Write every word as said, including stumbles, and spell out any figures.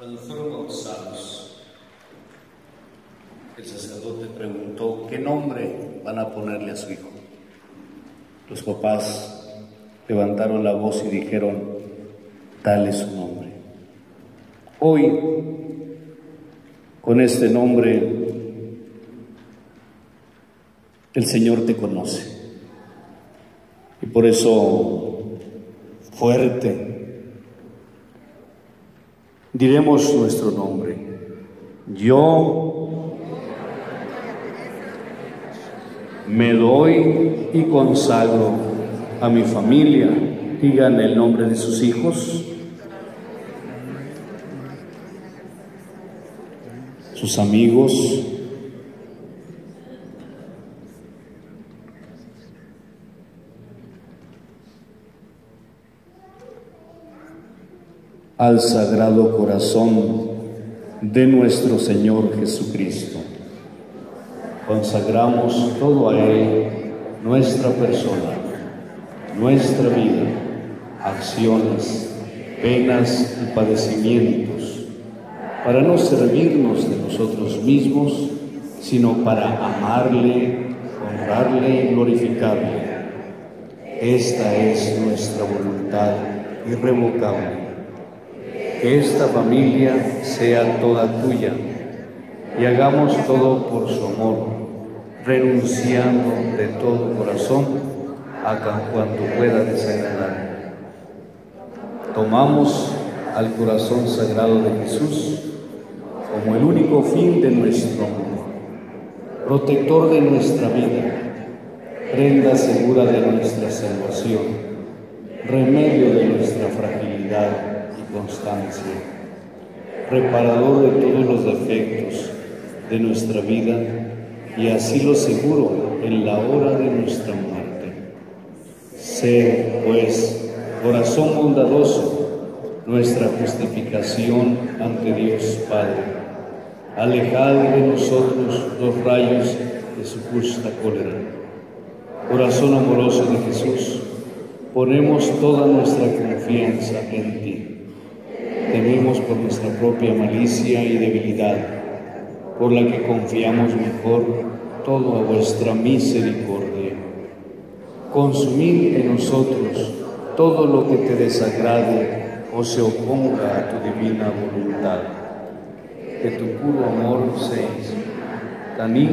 Cuando fueron bautizados, el sacerdote preguntó qué nombre van a ponerle a su hijo. Los papás levantaron la voz y dijeron: dale su nombre. Hoy, con este nombre, el Señor te conoce. Y por eso, fuerte, diremos nuestro nombre. Yo me doy y consagro a mi familia. Digan el nombre de sus hijos, sus amigos, al Sagrado Corazón de nuestro Señor Jesucristo. Consagramos todo a Él, nuestra persona, nuestra vida, acciones, penas y padecimientos, para no servirnos de nosotros mismos, sino para amarle, honrarle y glorificarle. Esta es nuestra voluntad irrevocable. Que esta familia sea toda tuya y hagamos todo por su amor, renunciando de todo corazón a cuanto pueda desagradar. Tomamos al corazón sagrado de Jesús como el único fin de nuestro amor, protector de nuestra vida, prenda segura de nuestra salvación, remedio de nuestra fragilidad y constancia, reparador de todos los defectos de nuestra vida y asilo seguro en la hora de nuestra muerte. Sé, pues, corazón bondadoso, nuestra justificación ante Dios Padre. Alejad de nosotros los rayos de su justa cólera. Corazón amoroso de Jesús, ponemos toda nuestra confianza en ti. Tememos por nuestra propia malicia y debilidad, por la que confiamos mejor todo a vuestra misericordia. Consumid en nosotros todo lo que te desagrade o se oponga a tu divina voluntad. Que tu puro amor seis tan